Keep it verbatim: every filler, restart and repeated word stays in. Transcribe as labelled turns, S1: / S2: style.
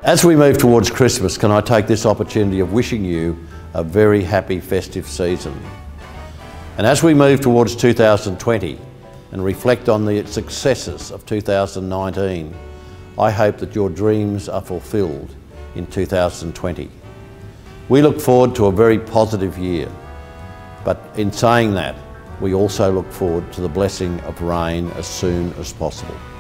S1: As we move towards Christmas, can I take this opportunity of wishing you a very happy festive season. And as we move towards two thousand twenty and reflect on the successes of two thousand nineteen, I hope that your dreams are fulfilled in two thousand twenty. We look forward to a very positive year, but in saying that, we also look forward to the blessing of rain as soon as possible.